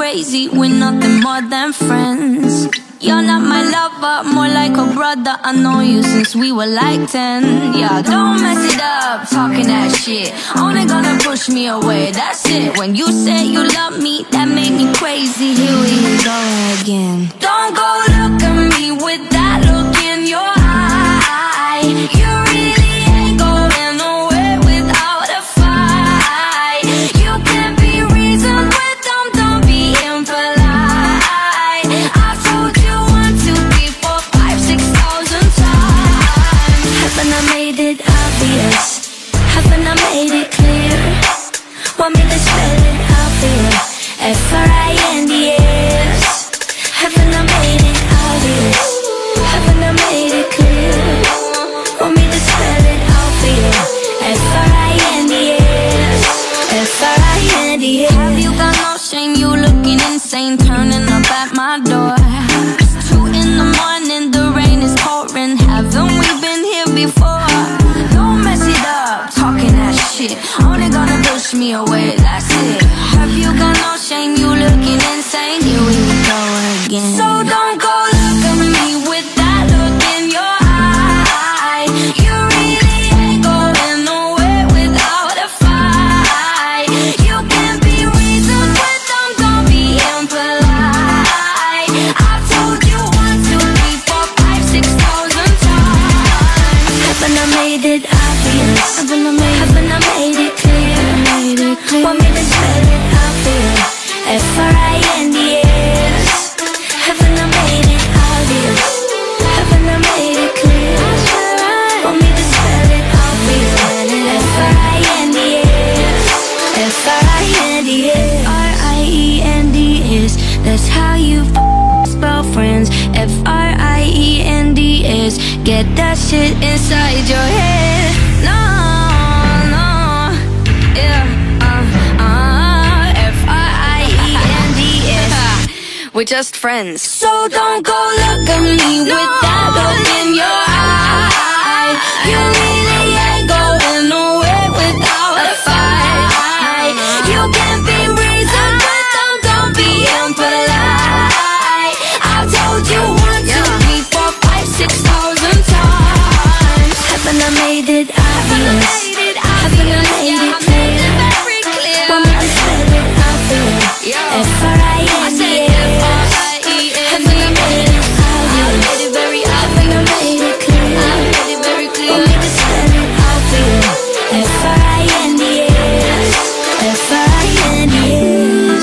crazy, we're nothing more than friends. You're not my lover, more like a brother. I know you since we were like 10. Yeah, don't mess it up, talking that shit. Only gonna push me away, that's it. When you say you love me, that made me crazy. Here we go again. Don't go look at me with that look in your eye. You really ain't going nowhere without a fight. You can't be reasoned with them, don't be impolite. I've told you 1, 2, 3, 4, 5, 6,000 times. Haven't I made it obvious? Haven't I made it clear? Want me to spell it out for you? F-R-I-N-D-S. Haven't I made it obvious? Haven't I made it clear? Want me to spell it out for you? F-R-I-N-D-S. F-R-I-N-D-S. Have you got no shame? You looking insane, turning up at my door. It's 2 in the morning, the rain is pouring. Haven't we been here before? Don't mess it up, talking that shit. Only gonna push me away, that's it. Have you got no shame? You looking insane. Here we go again. So don't go look at me with that look in your eye. You really ain't going nowhere without a fight. You can't be reasoned with them, don't be impolite. I've told you 1, 2, 3, 4, 5, 6,000 times. Haven't I made it obvious? Haven't I made it clear? Want me to spell it out for you? F-R-I-N-D-S. Haven't I made it obvious? Haven't I made it clear? Want me to spell it out for you? F-R-I-N-D-S. F-R-I-N-D-S. R-I-E-N-D-S. That's how you spell friends. F-R-I-E-N-D-S. Get that shit inside your head. No, no, yeah, F-R-I-E-N-D-S. We're just friends. So don't go look at me with that look in your eye. You really ain't going nowhere without a fight. You can't be reasoned with them, don't be impolite. I've told you 1, 2, 3, 4, 5, 6,000 times. Haven't I made it obvious? Haven't I made it clear? Want me to spell it out for you? F-R-I-N-D-S. Haven't I made it obvious? Haven't I made it clear? Want me to spell it out for you? F-R-I-N-D-S. F-R-I-N-D-S.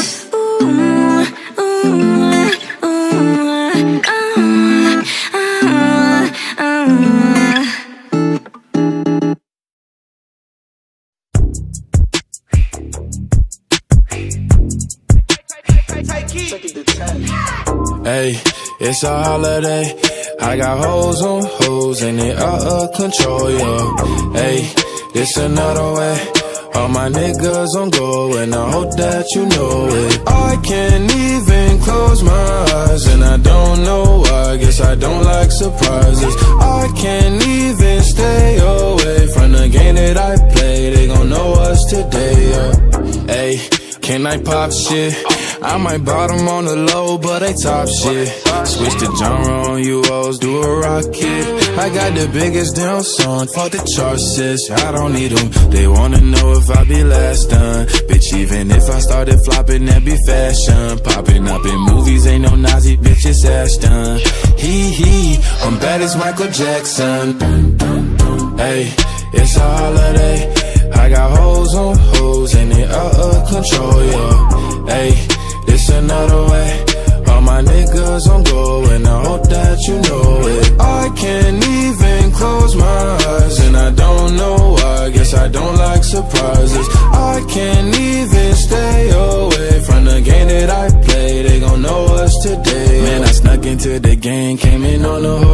Hey, it's a holiday. I got hoes on hoes and they out of control, yo. Hey, it's another way. All my niggas on go and I hope that you know it. I can't even close my eyes and I don't know why. Guess I don't like surprises. I can't even stay away from the game that I play. They gon' know us today, yeah. Hey, can I pop shit? I might bottom on the low, but they top shit. Switch the genre on you hoes, do a rocket. I got the biggest damn song, fuck the charts, sis. I don't need them, they wanna know if I be last done. Bitch, even if I started flopping, that be fashion. Popping up in movies, ain't no Nazi, bitch, it's Ashton. Hee, I'm bad as Michael Jackson. Hey, it's a holiday. I got hoes on hoes and they out of control, yo. Hey, it's another way. All my niggas on go and I hope that you know it. I can't even close my eyes and I don't know why. Guess I don't like surprises. I can't even stay away from the game that I play. They gon' know us today. Man, I snuck into the game, came in on a horse.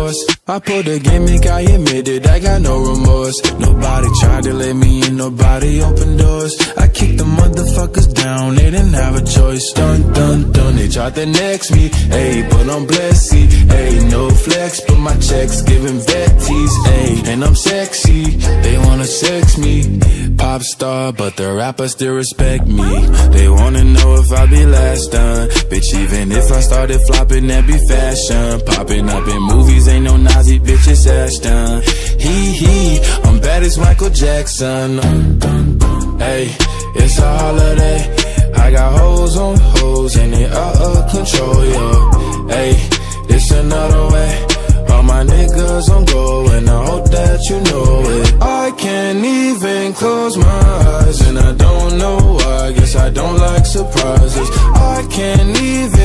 I pulled a gimmick, I admit it, I got no remorse. Nobody tried to let me in, nobody opened doors. I kicked the motherfuckers down, they didn't have a choice. Dun, dun, dun, they tried to next me, ayy, but I'm blessed, ayy, no flex, but my checks giving vetties, ayy, and I'm sexy, they wanna sex me. Pop star, but the rappers still respect me. They wanna know if I be last done. Bitch, even if I started flopping, that be fashion. Popping up in movies, ain't no Nazi bitches Ashton. Hee, I'm bad as Michael Jackson. Hey, it's a holiday. I got hoes on hoes and they out of control, yo. Hey, it's another way. All my niggas on go and I hope that you know it. I can't even close my eyes and I don't know why. Guess I don't like surprises. I can't even